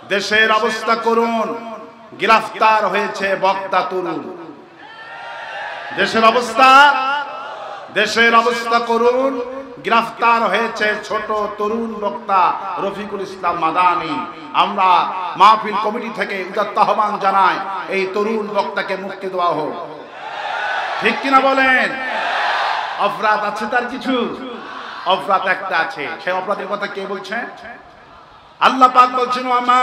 দেশের অবস্থা করুন, গ্রেফতার হয়েছে বক্তা তরুণ। দেশের অবস্থা করুন, গ্রেফতার হয়েছে ছোট তরুণ বক্তা রফিকুল ইসলাম মাদানী। আমরা মাহফিল কমিটি থেকে উদাত্ত আহ্বান জানাই, এই তরুণ বক্তাকে মুক্তি দেওয়া হোক। ঠিক কিনা বলেন? অপরাধ আছে তার কিছু? অপরাধ একটা আছে, সেই অপরাধের কথা কে বলছে? আল্লাহ পাক বলছেন, ওয়ামা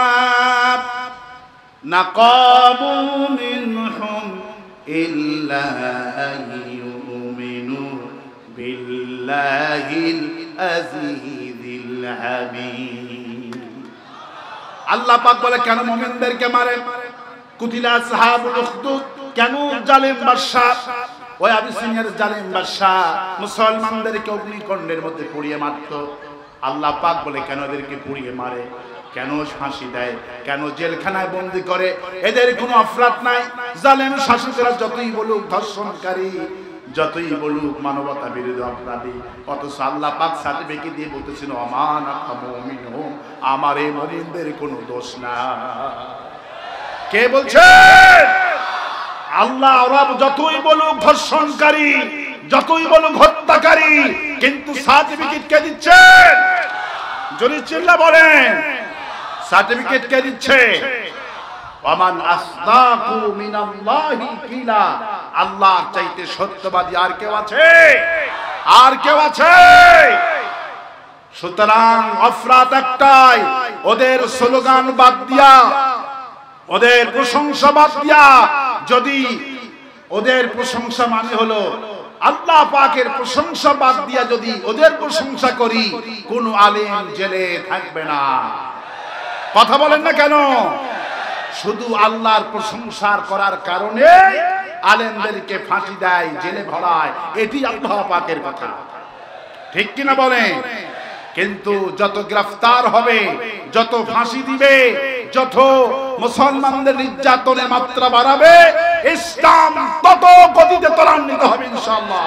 নাকামু মিনহুম ইল্লা আইয়ুমিনু বিল্লাহিল আজিজিল হামিদ। আল্লাহ পাক বলে, কেন মুমিনদেরকে মারে? কুতিলা আসহাবুল উখদুদ, কেন জালিম বাদশা, ওই আবিসিনিয়ার জালিম বাদশা মুসলমানদেরকে অগ্নিকুণ্ডের মধ্যে পুড়িয়ে মারতো। আল্লাহ পাক বলে, কেন এদেরকে পুড়িয়ে মারে, কেন ফাঁসি দেয়, কেন জেলখানায় বন্দি করে? এদের কোনো অপরাধ নাই। জালেম শাসকেরা যতই বলুক ধর্ষণকারী, যতই বলুক মানবতা বিরোধী অপরাধী, অথচ আল্লাহ পাক সার্টিফিকেট দিয়ে বলতেছেন, আমান মুমিনুন, আমার এই মুমিনদের কোনো দোষ না। কে বলছে? আল্লাহ। ওরা যতই বলুক ধর্ষণকারী, যতই বলুক হত্যাকারী, কিন্তু সার্টিফিকেট কে দিচ্ছে? জোরে চিল্লা বলেন, সার্টিফিকেট কে দিচ্ছে? ওয়ামান আসদাকু মিনাল্লাহি কিলা, আল্লাহর চাইতে সত্যবাদী আর কেউ আছে? আর কেউ আছে? সুতরাং অপরাধ একটাই, ওদের স্লোগান বাদ দিয়া, ওদের প্রশংসা বাদ দিয়া, যদি ওদের প্রশংসা মানে হলো আল্লাহ পাকের প্রশংসা বাদ দিয়া যদি ওদের প্রশংসা করি, কোন আলেম জেলে থাকবে না। কথা বলেন না কেন? শুধু আল্লাহর প্রশংসার করার কারণে আলেমদেরকে ফাঁসি দেয়, জেলে ভরায়, এটি আল্লাহ পাকের কথা। ঠিক কিনা বলেন? কিন্তু যত গ্রেফতার হবে, যত ফাঁসি দিবে, যত মুসলমানদের নির্যাতনের মাত্রা বাড়াবে, ইসলাম তত গতিতে ত্বরান্বিত হবে ইনশাআল্লাহ।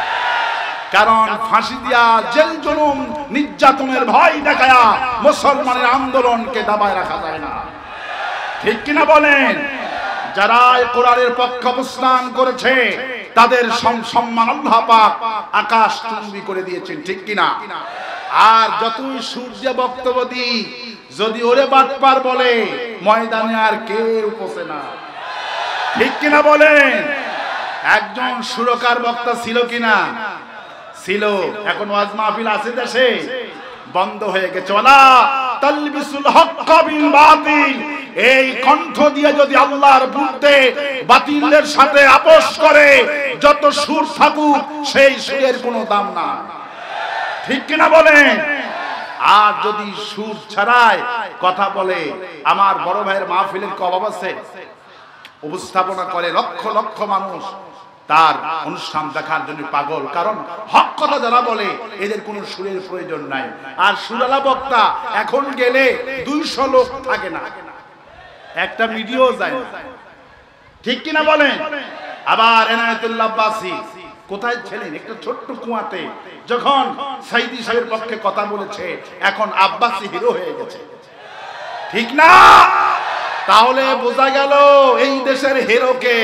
কারণ ফাঁসি দিয়া, জেল জুলুম, নির্যাতনের ভয় দেখায়া মুসলমানের আন্দোলনকে দাবায় রাখা যায় না। ঠিক কিনা বলেন? যারা কোরআনের পক্ষে অবস্থান করেছে তাদের সম্মান আল্লাহ পাক আকাশ চুম্বি করে দিয়েছেন। ঠিক কিনা? আর যতই সূর্য বক্তব্য দিই, যদি ওরে বাটপার বলে, ময়দানে আর কেউ উপসে না। ঠিক কিনা বলেন? একজন সুরকার বক্তা ছিল কিনা? ছিল। এখন ওয়াজ মাহফিল আছে দেশে? বন্ধ হয়ে গেছে। ওয়ালা তালবিসুল হক বিল বাতিল, এই কণ্ঠ দিয়ে যদি আল্লাহর বিরুদ্ধে বাতিলের সাথে আপোষ করে, যত সুর থাকুক সেই সুরের কোনো দাম না। ঠিক কিনা বলেন? আর যদি সুর ছাড়াই কথা বলে, আমার বড় ভাইয়ের মাহফিলের কি অভাব আছে? উপস্থাপনা করে লক্ষ লক্ষ মানুষ তার অনুষ্ঠান দেখার জন্য পাগল। কারণ হক কথা যারা বলে এদের কোনো সুরের প্রয়োজন নাই। আর সুরালা বক্তা এখন গেলে 200 লোক থাকে না, একটা ভিডিও যায় না। ঠিক কিনা বলেন? আবার এনায়েতুল্লাহ আব্বাসী কোথায় ছিলেন? একটা ছোট্ট কুয়াতে যখন সাইদি সাহেবের পক্ষে কথা বলেছে, এখন আব্বাসী হিরো হয়ে গেছে। ঠিক না? তাহলে বোঝা গেল এই দেশের হিরোকে।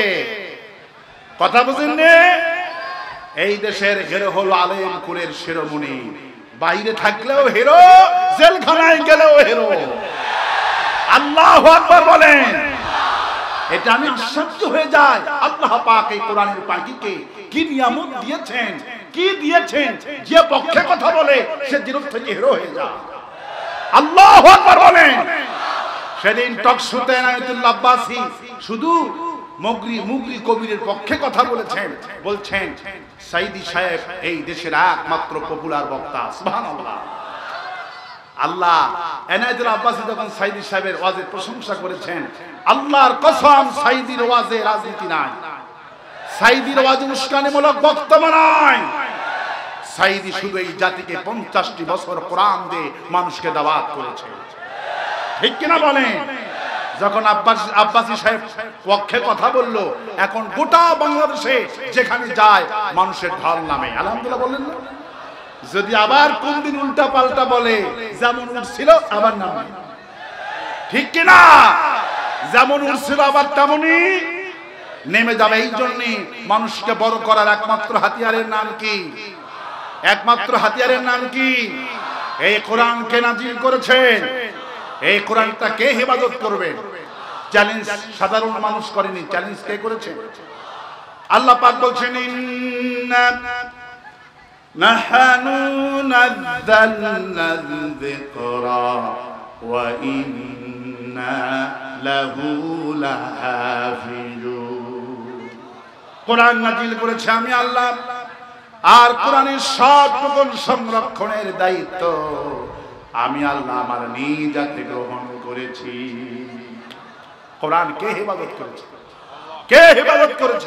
কথা বুঝেননি? এই দেশের হিরো হলো আলেম কুলের শিরোমণি। বাইরে থাকলেও হিরো, জেলখানায় গেলেও হিরো। আল্লাহু আকবার বলেন। এটা আমি আশ্চর্য হয়ে যাই, আল্লাহ পাক এই কোরআনের পাখিকে কি নিয়ামত দিয়েছেন, কি দিয়েছেন। যে পক্ষে কথা বলে সে জিরোর থেকে হিরো হয়ে যায়। আল্লাহু আকবার বলেন। সেদিন টকশোতে এনায়েতুল্লাহ আব্বাসী শুধু মুগরি কবিরের পক্ষে কথা বলেছেন। বলছেন সাইদি সাহেব এই দেশের একমাত্র পপুলার বক্তা। সুবহানাল্লাহ। আল্লাহ এনায়েতুল্লাহ আব্বাসী যখন সাইদি সাহেবের ওয়াজের প্রশংসা করেছেন, আল্লাহর কসম সাইদির ওয়াজে রাজনীতি নাই, সাইদির ওয়াজে উস্কানিমূলক বক্তব্য নাই। সাইদি শুধু এই জাতিকে 50টি বছর কোরআন দিয়ে মানুষকে দাওয়াত করেছে। ঠিক কিনা বলেন? যখন আব্বাসী সাহেব পক্ষে কথা বলল, এখন গোটা বাংলাদেশে যেখানে যায় মানুষের ঢল নামে। আলহামদুলিল্লাহ বললেন না? যদি আবার কোন দিন উল্টা পাল্টা বলে, যেমন উঠছিল আবার নামে। ঠিক কিনা? যেমন উঠছিল আবার তেমনই নেমে যাবে। এই জন্য মানুষকে বড় করার একমাত্র হাতিয়ারের নাম কি? একমাত্র হাতিয়ারের নাম কি? এই কোরআনকে নাজিল করেছেন। এই কোরআনটা কে হেফাজত করবে? চ্যালেঞ্জ সাধারণ মানুষ করেনি, চ্যালেঞ্জ কে করেছে? আল্লাহ পাক বলছেন, ইন্না নাহনু নাযালনা যিকরা ওয়া ইন্না লাহু লাহাফিজুন। কোরআন নাজিল করেছে আমি আল্লাহ, আর কোরআনের সবটুকু সংরক্ষণের দায়িত্ব আমি আল্লাহ আমার নিজ হাতে গ্রহণ করেছি। কোরআন কে হেফাজত করেছে? কে হেফাজত করেছে?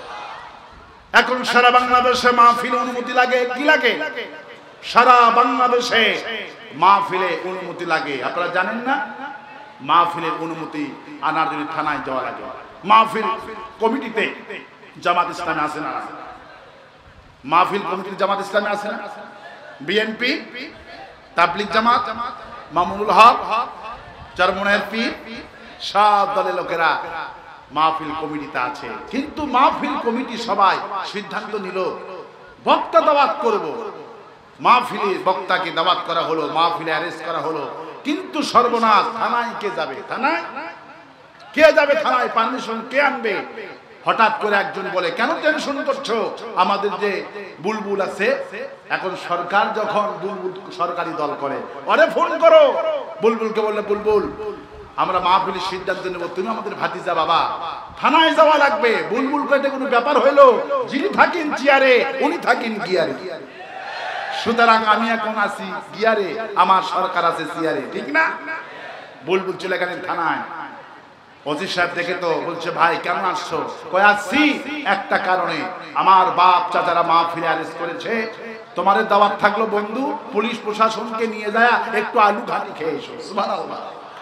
এখন সারা বাংলাদেশে মাহফিল অনুমতি লাগে, কি লাগে? সারা বাংলাদেশে মাহফিলে অনুমতি লাগে। আপনারা জানেন না? মাহফিলের অনুমতি আনার জন্য থানায় যাওয়া লাগে। মাহফিল কমিটিতে জামাত ইসলামী আছে না? মাহফিল কমিটির জামাত ইসলামী আছে না? বিএনপি, তাবলিগ জামাত, মামুনুল হক, চরমনের পীর, সব দলের লোকেরা মাহফিল কমিটিতে আছে। কিন্তু মাহফিল কমিটি সবাই সিদ্ধান্ত নিল বক্তা দাওয়াত করব। মাহফিলে বক্তাকে দাওয়াত করা হলো, মাহফিলে অ্যারেস্ট করা হলো, কিন্তু সর্বনাশ, থানায় কে যাবে? থানায় কে যাবে? থানায় পারমিশন কে আনবে? হঠাৎ করে একজন বলে, কেন টেনশন করছো? আমাদের যে বুলবুল আছে, এখন সরকার যখন বুলবুল সরকারি দল করে, আরে ফোন করো। বুলবুলকে বললে, বুলবুল আমরা মাহফিলের সিদ্ধান্ত নেব, তুমি আমাদের ভাতিজা বাবা, থানায় যাওয়া লাগবে। বুলবুল কইতে কোনো ব্যাপার হইলো? যিনি থাকেন চেয়ারে উনি থাকেন গিয়ারে। সুতরাং আমি এখন আছি গিয়ারে, আমার সরকার আছে চেয়ারে, ঠিক না? বুলবুল চলে গেলেন থানায়। ওসি সাহেব দেখে তো বলছে, ভাই কেন আসছো? কই আসছি একটা কারণে, আমার বাপ চাচারা মাহফিলে অ্যারেস্ট করেছে, তোমার দাওয়াত থাকলো বন্ধু, পুলিশ প্রশাসনকে নিয়ে যায় একটু আলু ঘাটি খেয়ে এসো। সুবহানাল্লাহ।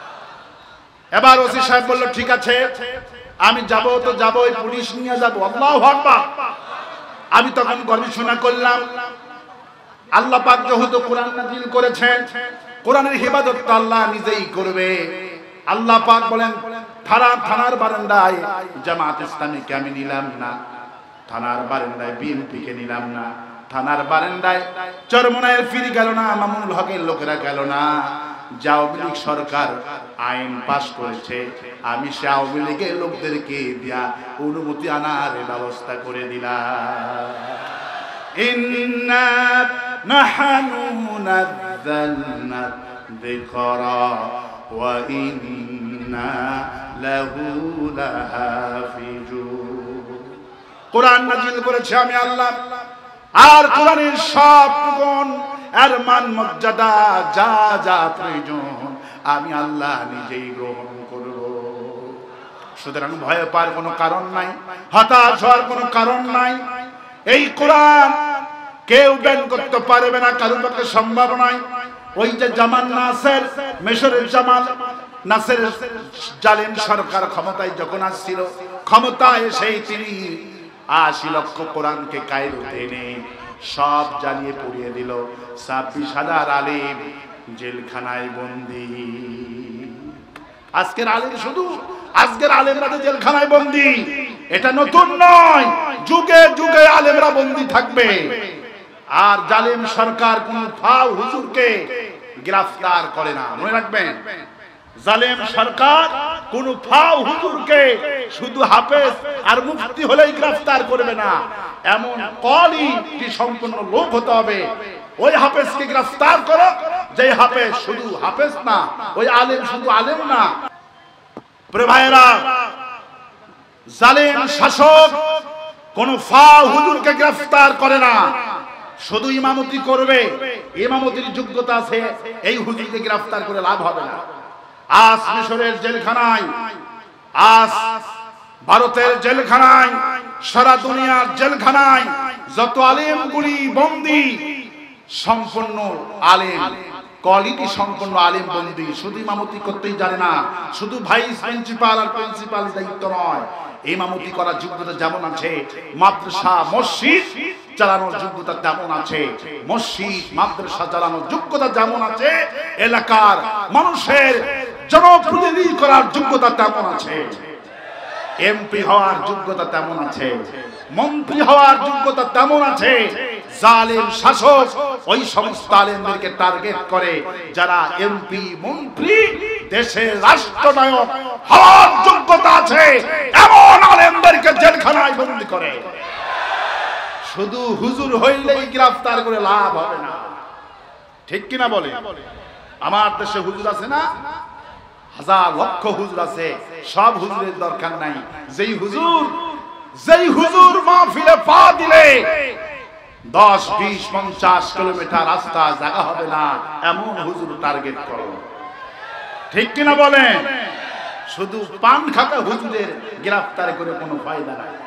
এবার ওসি সাহেব বলল, ঠিক আছে আমি যাব, তো যাবই, পুলিশ নিয়ে যাব। আল্লাহু আকবার। আমি তখন গবেষণা করলাম, আল্লাহ পাক যেহেতু কোরআন নাযিল করেছেন, কোরআনের হেফাজত তো আল্লাহ নিজেই করবে। আল্লাহ পাক বলেন, থানার বারান্দায় জামাত ইসলামীকে আমি নিলাম না, থানার বারান্দায় বিএনপিকে নিলাম না, থানার বারান্দায় চরমনায়ের ফিরে গেল না, মামুনুল হকের লোকেরা গেল না। যে আওয়ামী লীগ সরকার আইন পাশ করেছে, আমি সে আওয়ামী লীগের লোকদেরকে দিয়া অনুমতি আনার ব্যবস্থা করে দিলাম। ইন্না নাহনু নাযালনা যিকরা ওয়া ইন্না লাহু লাহাফিজুন। কোরআন নাযিল করেছে আমি আল্লাহ, আর কোরআনের সব গুণ আর মান মর্যাদা যা যা প্রয়োজন আমি আল্লাহ নিজেই গ্রহণ করব। সুতরাং ভয় পাওয়ার কোনো কারণ নাই, হতাশ হওয়ার কোনো কারণ নাই। এই কোরআন কেউ ব্যান করতে পারবে না, কারোর পক্ষে সম্ভব নয়। ওই যে জামাল নাসের, মিশরের জামাল নাসের জালেম সরকার ক্ষমতায় যখন আসছিল, ক্ষমতায় এসেই তিনি ৮০ লক্ষ কোরআনকে কায়রোতে এনে সব জ্বালিয়ে পুড়িয়ে দিল। ২৬,০০০ আলেম জেলখানায় বন্দী। আজকের আলেম, শুধু আজকের আলেমরা জেলখানায় বন্দী, এটা নতুন নয়, যুগে যুগে আলেমরা বন্দী থাকবে। আর জালেম সরকার কোন ফাও হুজুরকে গ্রেফতার করে না, মনে রাখবেন। জালেম সরকার কোন ফাও হুজুরকে শুধু হাফেজ আর মুফতি হলেই গ্রেফতার করবে না, এমন কোয়ালিটি সম্পন্ন লোক হতে হবে। ওই হাফেজকে গ্রেফতার করো যে হাফেজ শুধু হাফেজ না, ওই আলেম শুধু আলেম না। প্রিয় ভাইরা, জালেম শাসক কোন ফাও হুজুরকে গ্রেফতার করে না, শুধু ইমামতি করবে, ইমামতির যোগ্যতা আছে, এই হুজুরকে গ্রেফতার করে লাভ হবে না। আজ মিশরের জেলখানায়, আজ ভারতের জেলখানায়, সারা দুনিয়ার জেলখানায় যত আলেমগুলি বন্দী, সম্পূর্ণ আলেম, কোয়ালিটি সম্পন্ন আলেম বন্দী। শুধু ইমামতি করতেই জানে না, শুধু ভাইস প্রিন্সিপাল আর প্রিন্সিপাল দায়িত্ব নয়, ইমামতি করার যোগ্যতা যেমন আছে, মাদ্রাসা মসজিদ চালানোর যোগ্যতা তেমন আছে, মসজিদ মাদ্রাসা চালানোর যোগ্যতা যেমন আছে, এলাকার মানুষের জনপ্রতিনিধি হুজুরি করার যোগ্যতা তেমন আছে, এমপি হওয়ার যোগ্যতা তেমন আছে, মন্ত্রী হওয়ার যোগ্যতা তেমন আছে। জালেম শাসক ওই সমস্ত আলেমদেরকে টার্গেট করে যারা এমপি মন্ত্রী দেশের রাষ্ট্রনায়ক হওয়ার যোগ্যতা আছে, এমন আলেমদেরকে জেলখানায় বন্দী করে। শুধু হুজুর হইলেই গ্রেফতার করে লাভ হবে না, ঠিক কিনা বলে? আমার দেশে হুজুর আছে না, হাজার লক্ষ হুজুর আছে, সব হুজুরের দরকার নাই। যেই হুজুর মাহফিলে পা দিলে 10, 20, 50 কিলোমিটার রাস্তা জায়গা হবে না, এমন হুজুর টার্গেট করো, ঠিক কিনা বলেন? শুধু পান খাতা হুজুরের গ্রেফতার করে কোনো ফায়দা নাই।